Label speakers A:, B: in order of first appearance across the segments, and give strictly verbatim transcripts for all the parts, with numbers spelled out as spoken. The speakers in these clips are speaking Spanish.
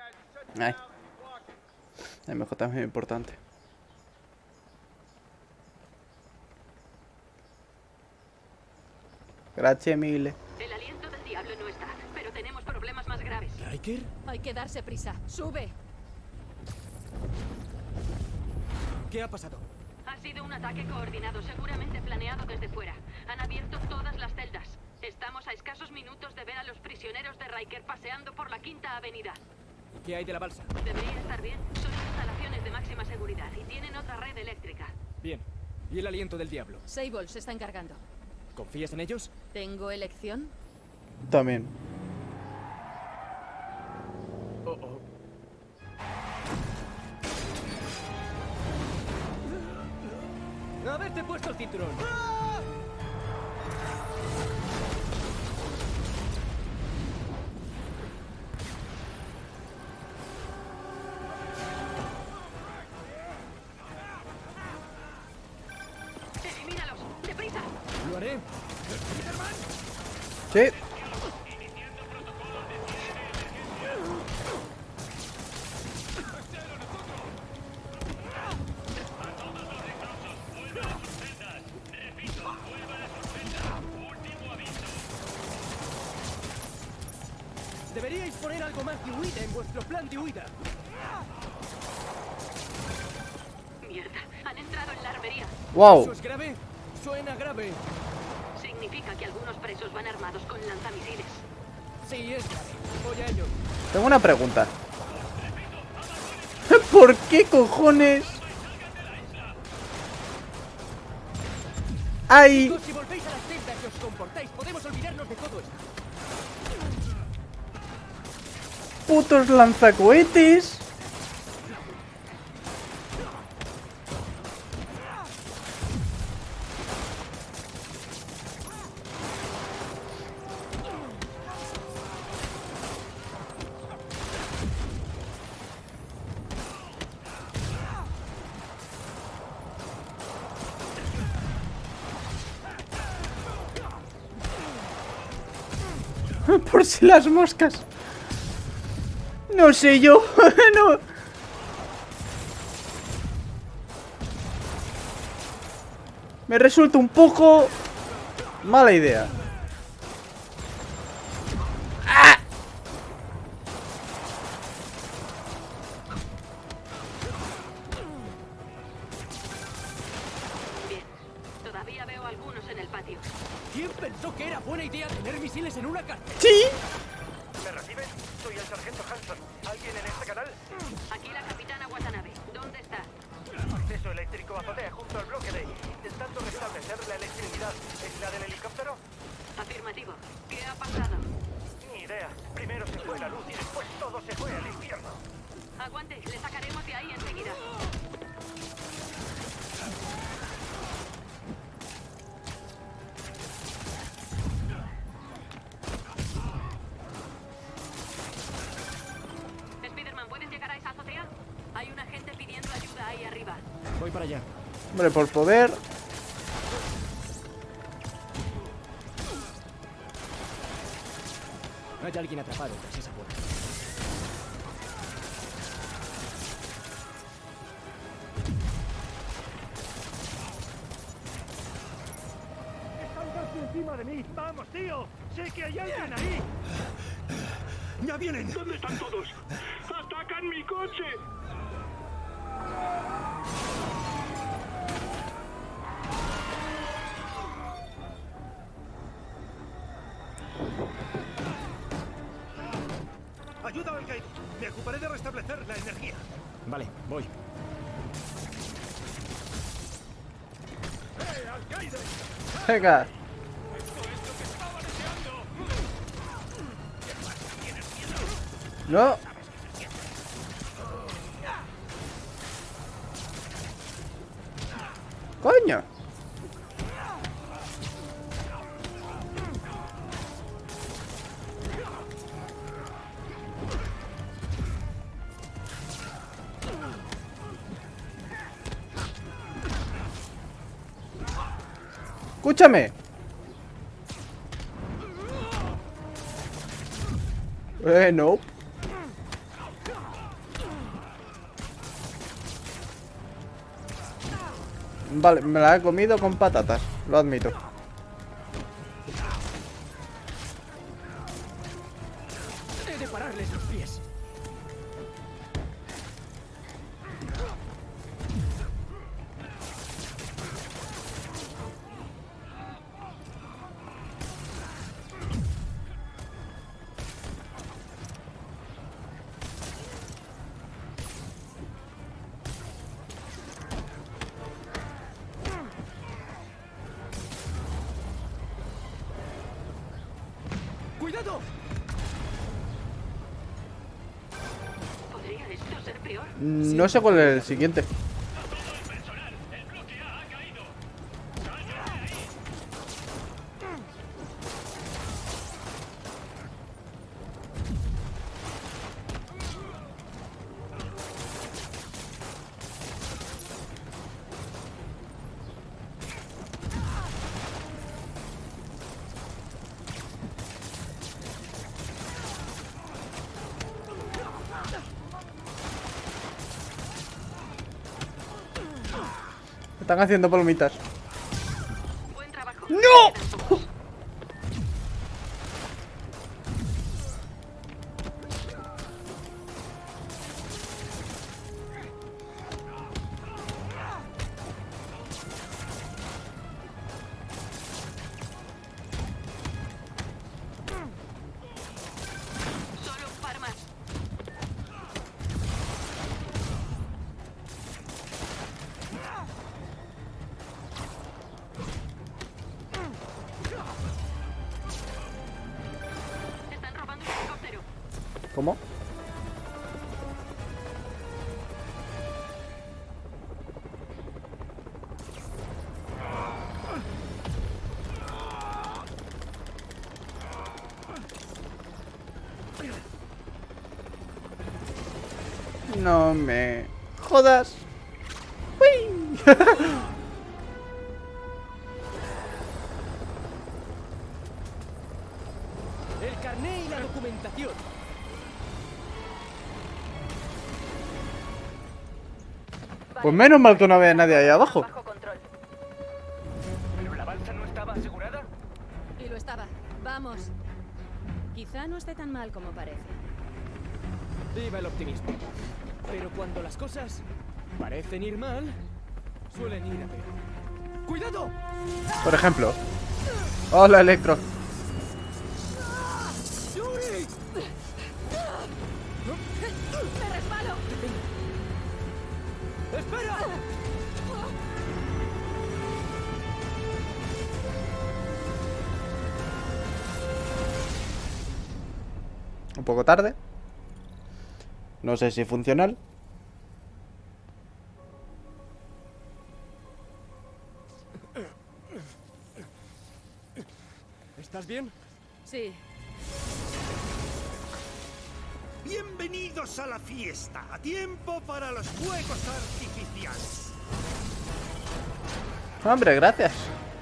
A: Ay. La M J es muy importante. Gracias, mille.
B: El aliento del diablo no está, pero tenemos problemas más graves.
C: ¿Riker?
B: Hay que darse prisa. ¡Sube!
C: ¿Qué ha pasado?
B: Ha sido un ataque coordinado, seguramente planeado desde fuera. Han abierto todas las celdas. Estamos a escasos minutos de ver a los prisioneros de Riker paseando por la Quinta Avenida.
C: ¿Qué hay de la balsa?
B: Debería estar bien. Son instalaciones de máxima seguridad y tienen otra red eléctrica.
C: Bien. ¿Y el aliento del diablo?
B: Sable se está encargando.
C: ¿Confías en ellos?
B: ¿Tengo elección?
A: También.
C: Oh, oh. ¡Haberte puesto el cinturón!
B: ¡Elimínalos! ¡Deprisa!
C: ¡Lo haré!
A: Sí.
C: Deberíais poner algo más de huida en vuestro plan de huida.
B: Mierda, han entrado en la armería.
A: Wow.
C: ¿Eso es grave? Suena grave.
B: Significa que algunos presos van armados con lanzamisiles.
C: Sí, es grave. Voy a ello.
A: Tengo una pregunta. ¿Por qué cojones? Hay
C: Chicos, si volvéis a las celdas y os comportáis, podemos olvidarnos de todo esto.
A: putos lanzacohetes. Por si las moscas. No sé yo. No. Me resulta un poco mala idea. ¡Ah!
B: Bien, todavía veo algunos en el patio.
C: ¿Quién pensó que era buena idea tener misiles en una cárcel?
A: Sí.
D: ¿Me reciben? Soy el sargento Hanson. ¿Alguien en este canal?
B: Aquí la capitana Watanabe. ¿Dónde está?
D: Acceso eléctrico a azotea junto al bloque D. Intentando restablecer la electricidad. ¿Es la del helicóptero?
B: Afirmativo. ¿Qué ha pasado?
D: Ni idea. Primero se fue la luz y después todo se fue al infierno.
B: Aguante, le sacaremos de ahí enseguida. Spiderman, ¿puedes llegar a esa azotea? Hay una gente pidiendo ayuda ahí arriba.
C: Voy para allá.
A: Hombre, por poder.
C: Hay alguien atrapado tras esa puerta.
D: ¡Están casi encima de mí! ¡Vamos, tío! ¡Sé que hay alguien ahí! ¡Ya vienen! ¿Dónde están todos? ¡Atacan mi coche! ¡Ayuda al caído! Me ocuparé de restablecer la energía.
C: Vale, voy.
D: ¡Eh, alcaide!
A: Venga. No. Coño. Escúchame. Eh, no. Vale, me la he comido con patatas, lo admito.
C: He de pararles los pies. ¡Cuidado!
B: ¿Podría esto ser peor?
A: No sé cuál es el siguiente. Están haciendo palomitas.
B: Buen trabajo.
A: ¡No!
B: Solo un par más. Están robando un helicóptero.
A: ¿Cómo? No me jodas. ¡Uy!
C: El carné y la documentación.
A: Pues menos mal que no había nadie ahí abajo.
B: Bajo control.
C: ¿Pero la balsa no estaba asegurada?
E: Y lo estaba. Vamos. Quizá no esté tan mal como parece.
C: Viva el optimismo. Pero cuando las cosas parecen ir mal, suelen ir a peor. ¡Cuidado!
A: Por ejemplo. Hola, Electro.
C: ¡Yuri!
E: ¡Me resbalo!
C: ¡Espera!
A: Un poco tarde. No sé si funcional.
C: ¿Estás bien?
E: Sí.
D: Bienvenidos a la fiesta. A tiempo para los fuegos artificiales.
A: Hombre, gracias.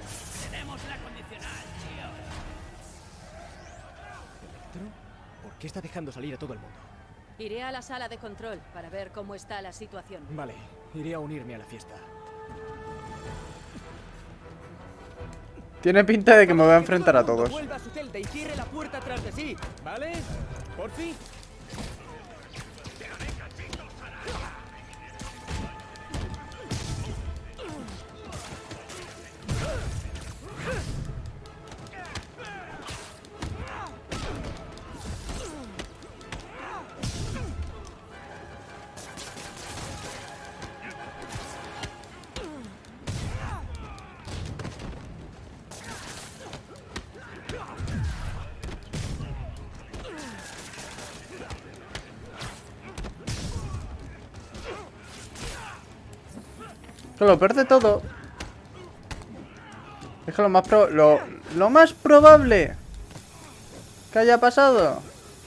C: ¿Electro? ¿Por qué está dejando salir a todo el mundo?
E: Iré a la sala de control para ver cómo está la situación.
C: Vale, iré a unirme a la fiesta.
A: Tiene pinta de que me voy a enfrentar a
C: Que todo el
A: todos.
C: mundo vuelva a su celda y cierre la puerta tras de sí, ¿vale? ¿Por fin?
A: Que lo pierde todo. Es que lo más pro lo, lo más probable que haya pasado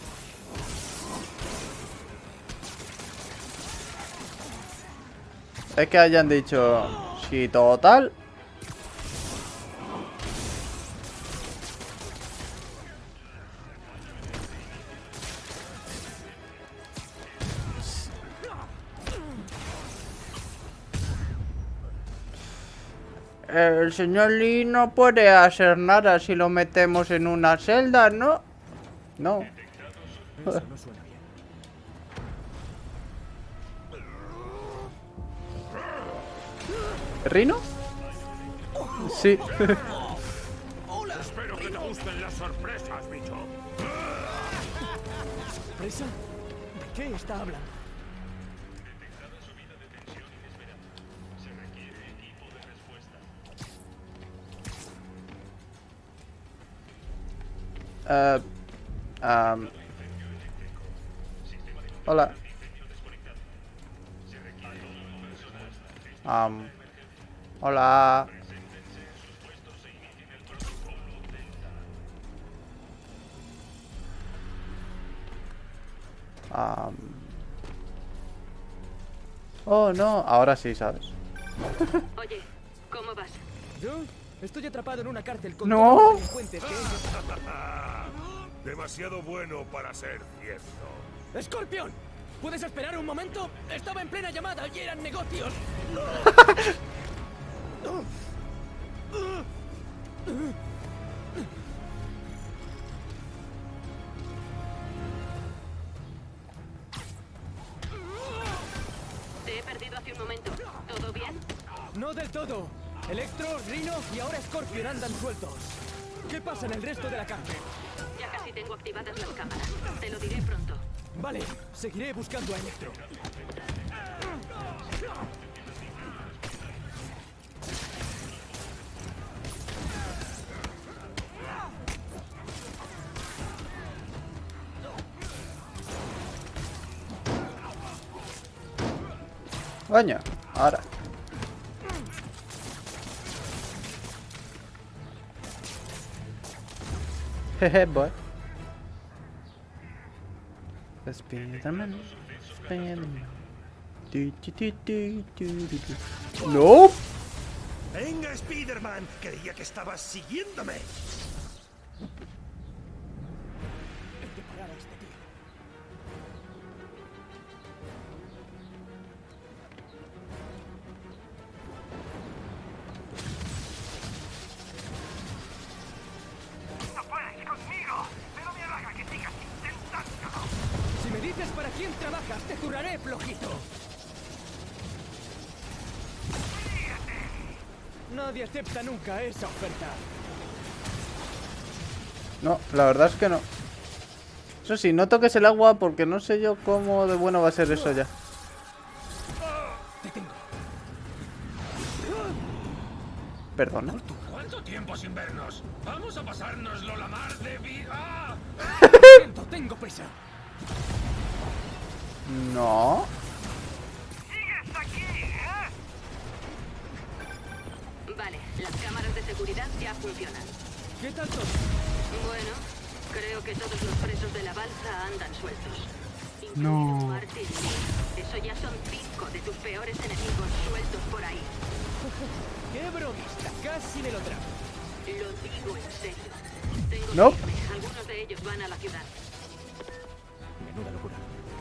A: es que hayan dicho, sí, total. el señor Lee no puede hacer nada si lo metemos en una celda, ¿no? No.
C: Eso no suena bien.
A: ¿Rino? Sí.
D: Espero que te gusten las sorpresas, bicho.
C: ¿Presa? ¿De qué está hablando?
A: Uh, um, hola. Um, hola. Um, oh, no. Ahora sí, ¿sabes?
B: Oye, ¿cómo vas?
C: ¿Yo? Estoy atrapado en una cárcel con
A: ¡No!
C: todos los delincuentes que
D: Demasiado bueno para ser cierto.
C: ¡Escorpión! ¿Puedes esperar un momento? Estaba en plena llamada y eran negocios.
B: Te he perdido hace un momento. ¿Todo bien?
C: No del todo. Electro, Rhino y ahora Scorpion andan sueltos. ¿Qué pasa en el resto de la cárcel?
B: Ya casi tengo activadas las cámaras. Te lo diré pronto.
C: Vale, seguiré buscando a Electro.
A: Coño, ahora. Jeje, boy. Spiderman, Spiderman. Tu, tu, tu, tu, tu, tu, tu. No.
D: Venga, Spider-Man. Creía que estabas siguiéndome.
C: Hay que parar a este tío.
D: No puedes conmigo. Pero me halaga que sigas intentándolo.
C: Si me dices para quién trabajas, te zurraré, flojito. Nadie acepta nunca esa oferta.
A: No, la verdad es que no. Eso sí, no toques el agua porque no sé yo cómo de bueno va a ser eso ya.
C: Te tengo.
A: Perdona.
D: ¿Cuánto tiempo sin vernos? Vamos a pasárnoslo la mar de vida.
C: Siento, tengo prisa.
A: No.
D: ¿Sigues aquí, eh?
B: Vale, las cámaras de seguridad ya funcionan.
C: ¿Qué tal todo?
B: Bueno, creo que todos los presos de la balsa andan sueltos.
A: No.
B: Incluido Martin Lee. Eso ya son cinco de tus peores enemigos sueltos por ahí.
C: ¡Qué bromista! Casi me lo trago.
B: Lo digo en serio. Tengo
A: No.
B: que irme. Algunos de ellos van a la ciudad.
C: Menuda locura.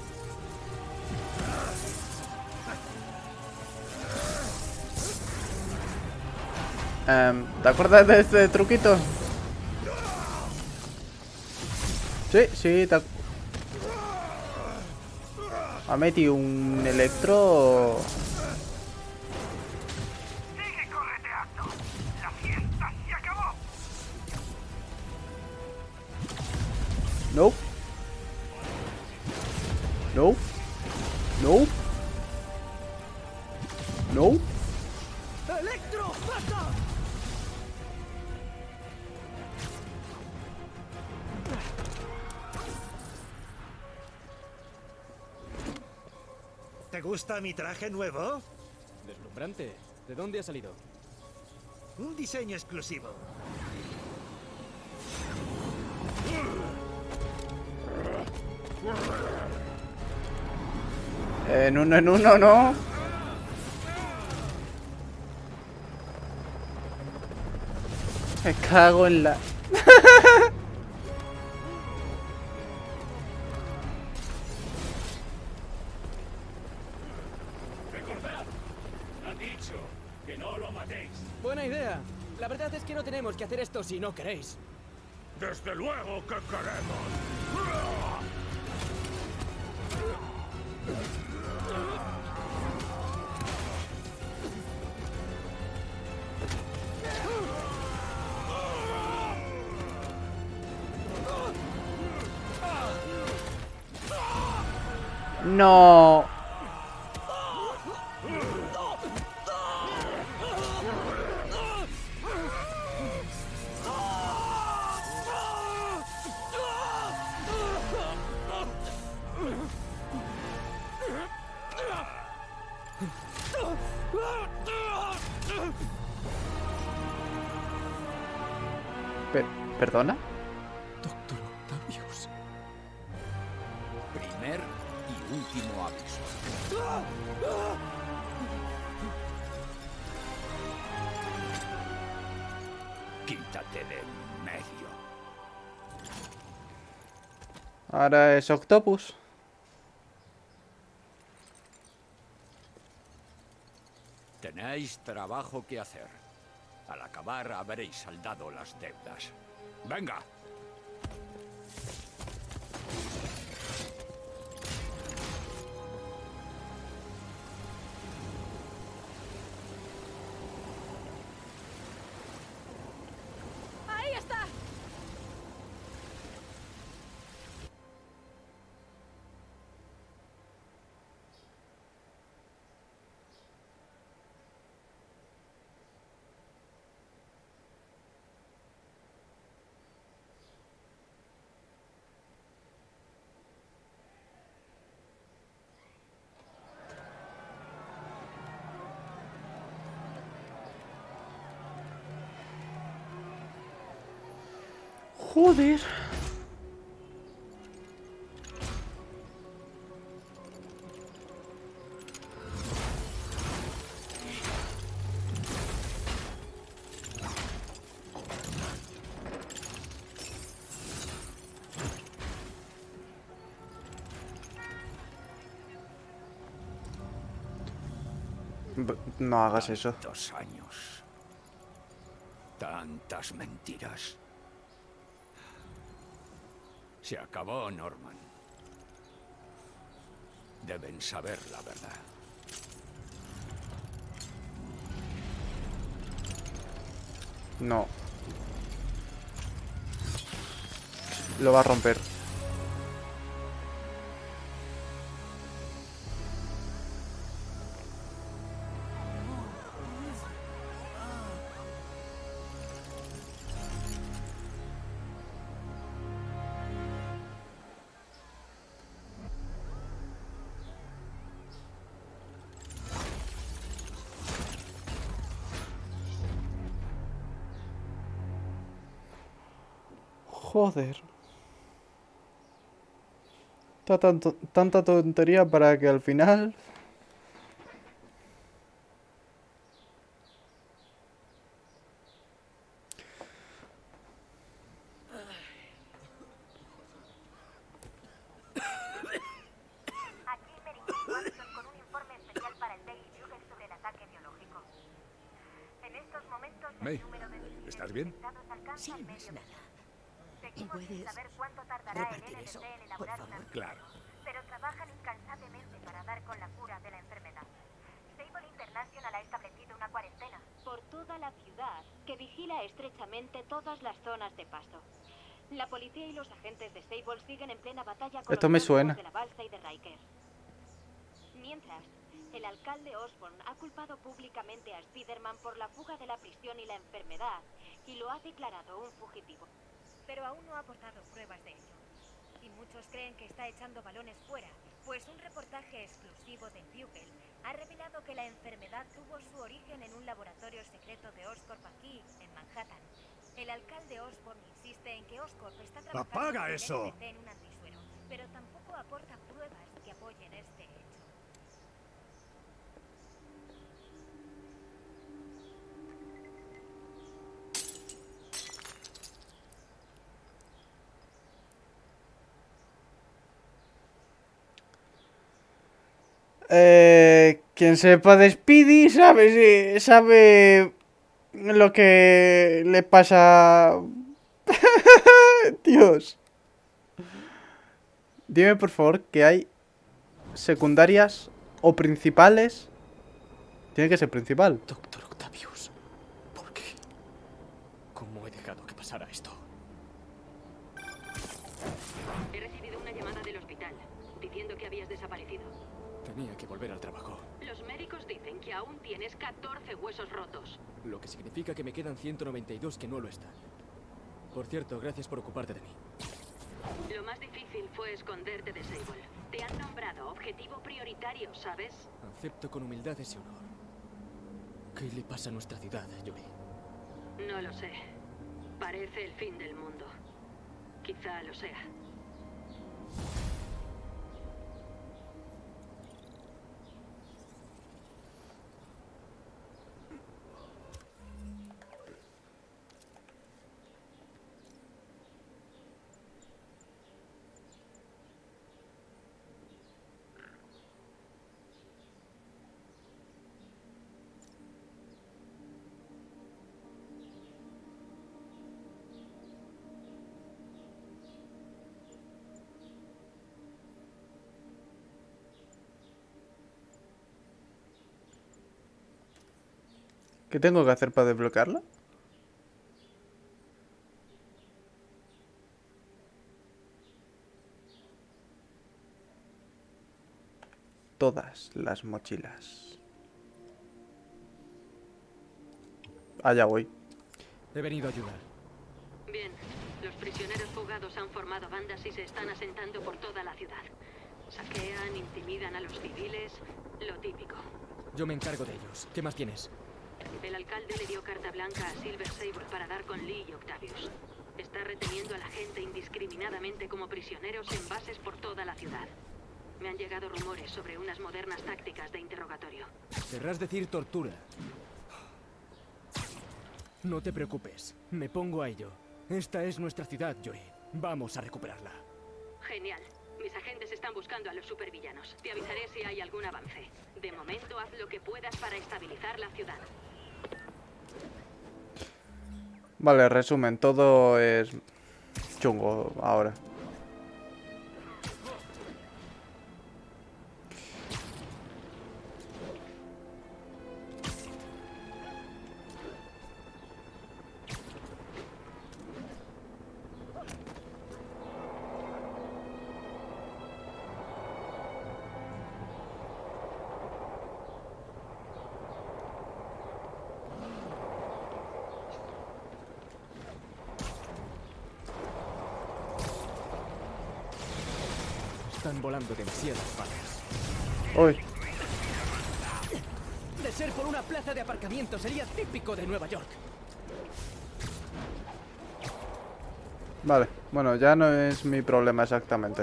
A: Em, ¿te acuerdas de este truquito? Sí, sí, te ac- ha metido un electro.
D: Sigue correteando. La fiesta se acabó.
A: No. No. No. No.
C: ¡Electro! ¡Basta!
D: ¿Te gusta mi traje nuevo?
C: Deslumbrante. ¿De dónde ha salido?
D: Un diseño exclusivo.
A: En uno en uno, no. Me cago en la.
D: Recordad, ha dicho que no lo matéis.
C: Buena idea. La verdad es que no tenemos que hacer esto si no queréis.
D: Desde luego que queremos.
A: No. Per- ¿Perdona?
F: Doctor Octavius. Primer y último aviso. Quítate de en medio.
A: Ahora es Octopus.
F: Tenéis trabajo que hacer. Al acabar habréis saldado las deudas. ¡Venga!
E: ¡Ahí está!
A: Joder. B- No hagas eso.
F: Tantos años. Tantas mentiras. Se acabó, Norman. Deben saber la verdad.
A: No. Lo va a romper. Joder. Ta- tanto- Tanta tontería para que al final...
G: Aquí Mary Watson con un informe especial para el Daily Bugle sobre el ataque biológico. En estos momentos el
F: May,
G: número de civiles
F: ¿estás bien?
G: infectados alcanza
H: Sí,
G: el
H: no es
G: medio
H: nada.
G: millón. Seguimos sin
H: ¿Puedes
G: saber cuánto tardará el
H: repartir eso,
G: N S C en
H: por
G: elaborar
H: favor?
G: una
F: Claro.
G: pero trabajan incansablemente para dar con la cura de la enfermedad. Sable International ha establecido una cuarentena por toda la ciudad que vigila estrechamente todas las zonas de paso. La policía y los agentes de Sable siguen en plena batalla con
A: Esto
G: los
A: me
G: prófugos
A: suena.
G: de la balsa y de Riker. Mientras, el alcalde Osborn ha culpado públicamente a Spider-Man por la fuga de la prisión y la enfermedad y lo ha declarado un fugitivo. Pero aún no ha aportado pruebas de ello. Y muchos creen que está echando balones fuera, pues un reportaje exclusivo de Bugle ha revelado que la enfermedad tuvo su origen en un laboratorio secreto de Oscorp aquí, en Manhattan. El alcalde Osborn insiste en que Oscorp está trabajando
D: ¡Apaga
G: con el
D: eso!
G: N S C en un antisuero, pero tampoco aporta pruebas que apoyen este hecho.
A: Eh, quien sepa de Speedy sabe, si- sabe lo que le pasa... Dios. Dime por favor que hay secundarias o principales. Tiene que ser principal.
C: Doctor Octavius, ¿por qué? ¿Cómo he dejado que pasara esto?
B: He recibido una llamada del hospital, diciendo que habías desaparecido.
C: Tenía que volver al trabajo.
B: Los médicos dicen que aún tienes catorce huesos rotos.
C: Lo que significa que me quedan ciento noventa y dos que no lo están. Por cierto, gracias por ocuparte de mí.
B: Lo más difícil fue esconderte de Sable. Te han nombrado objetivo prioritario, ¿sabes?
C: Acepto con humildad ese honor. ¿Qué le pasa a nuestra ciudad, Yuri?
B: No lo sé. Parece el fin del mundo. Quizá lo sea.
A: ¿Qué tengo que hacer para desbloquearlo? Todas las mochilas. Allá voy.
C: He venido a ayudar.
B: Bien, los prisioneros fugados han formado bandas y se están asentando por toda la ciudad. Saquean, intimidan a los civiles, lo típico.
C: Yo me encargo de ellos. ¿Qué más tienes?
B: El alcalde le dio carta blanca a Silver Sable para dar con Lee y Octavius. Está reteniendo a la gente indiscriminadamente como prisioneros en bases por toda la ciudad. Me han llegado rumores sobre unas modernas tácticas de interrogatorio.
C: Querrás decir tortura. No te preocupes. Me pongo a ello. Esta es nuestra ciudad, Joey. Vamos a recuperarla.
B: Genial. Mis agentes están buscando a los supervillanos. Te avisaré si hay algún avance. De momento, haz lo que puedas para estabilizar la ciudad.
A: Vale, resumen, todo es chungo ahora.
C: Están volando demasiadas balas.
A: Uy,
C: De ser por una plaza de aparcamiento sería típico de Nueva York.
A: vale. Bueno, ya no es mi problema exactamente.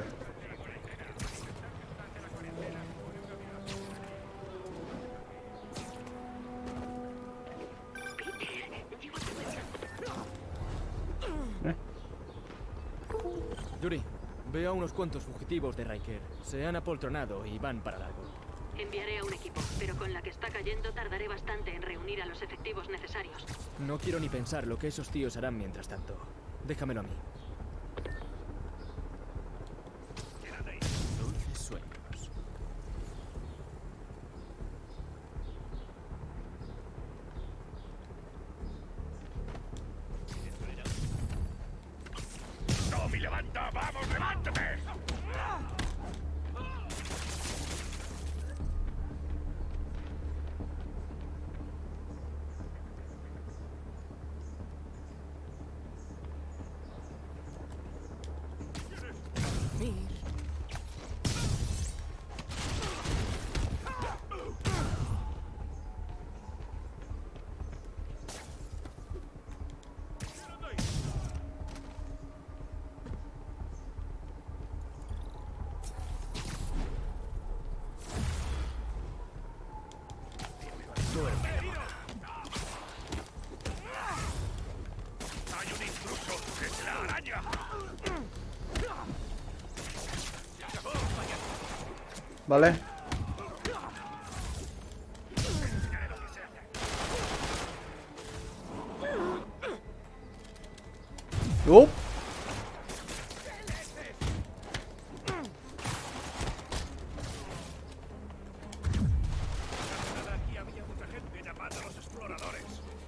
C: Yuri, veo a unos cuantos fugitivos de Riker. Se han apoltronado y van para largo.
B: Enviaré a un equipo, pero con la que está cayendo tardaré bastante en reunir a los efectivos necesarios.
C: No quiero ni pensar lo que esos tíos harán mientras tanto. Déjamelo a mí. Dulces sueños.
D: ¡Tommy, levanta! ¡Vamos, levántate! ¡Hay un intruso! ¡Es la araña!
A: Vale. ¡Uh!
D: Aquí había mucha gente llamando a los exploradores.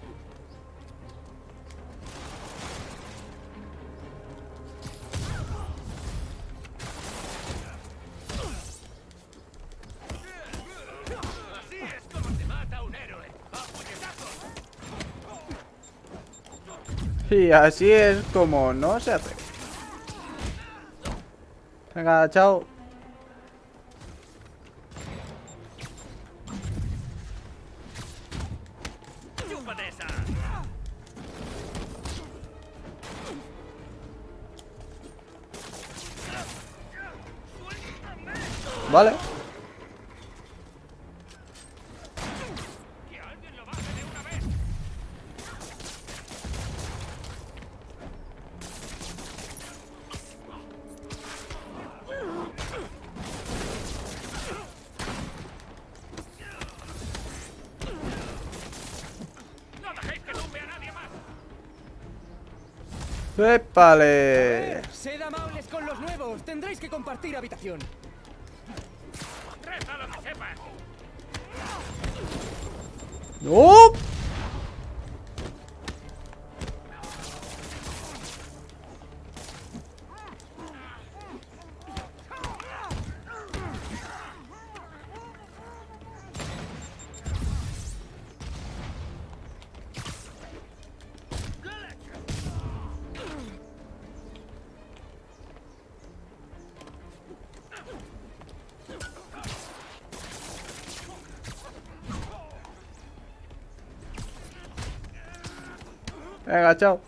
D: Así es como se mata un héroe. ¡A puñetazos!
A: Y así es como no se hace. Venga, chao.
D: ¡Chúpate esa!
A: Vale.
D: ¡Que alguien lo baje de una vez! ¡No dejéis que tumbe a nadie más!
A: ¡Épale!
C: Sed amables con los nuevos. Tendréis que compartir habitación.
D: ¡Reza lo que sepas!
A: ¡No! Venga, chao.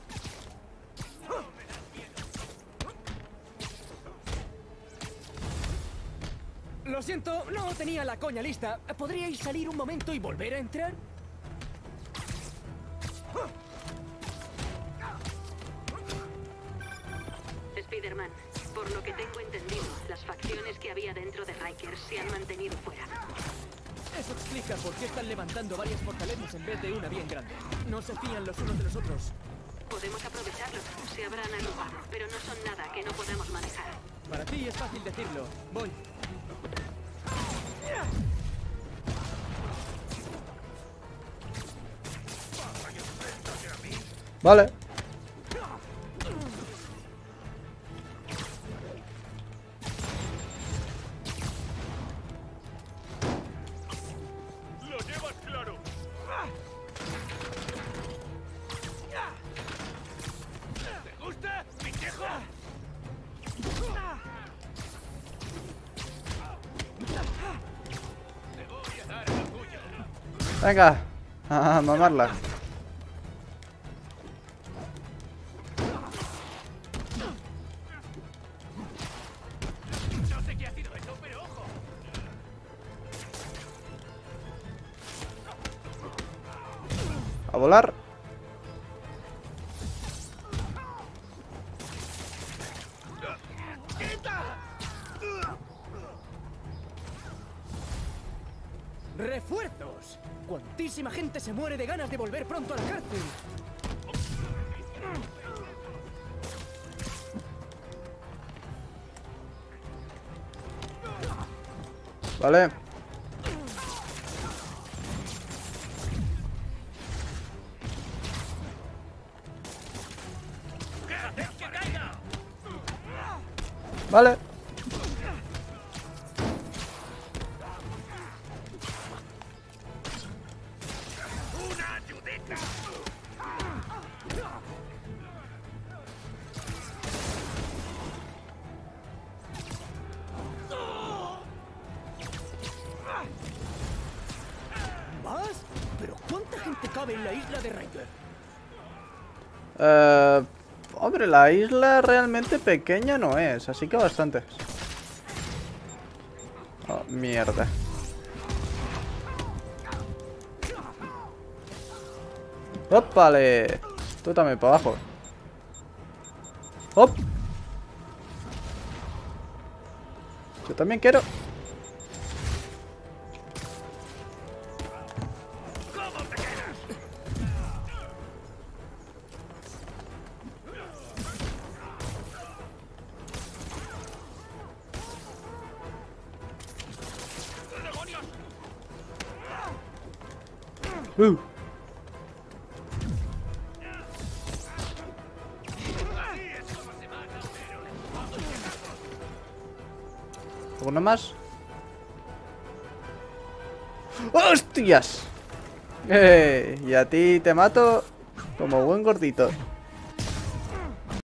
C: Lo siento, no tenía la coña lista. ¿Podríais salir un momento y volver a entrar?
B: Spider-Man, por lo que tengo entendido, las facciones que había dentro de Rikers se han mantenido fuera.
C: Eso explica por qué están levantando varias fortalezas en vez de una bien grande. No se fían los unos de los otros.
B: Podemos aprovecharlos, se habrán agrupado, pero no son nada que no podamos manejar.
C: Para ti es fácil decirlo. Voy.
A: Vale.
D: ¡Lo llevas claro! ¿Te gusta, pinchejo? Te voy a dar el orgullo.
A: Venga. A mamarla.
D: No sé qué ha sido eso, pero ojo.
A: A volar.
C: ¡Refuerzos! ¡Cuantísima gente se muere de ganas de volver pronto a la cárcel!
A: Vale. Vale.
D: ¡Una ayudita!
C: ¿Más? ¿Pero cuánta gente cabe en la isla de Ranger?
A: Eh, hombre, la isla realmente pequeña no es, así que bastantes. Oh, mierda. ¡Ópale! Tú también para abajo. ¡Hop! Yo también quiero. Uh. ¿Alguno más? ¡Hostias! Eh, y a ti te mato como buen gordito.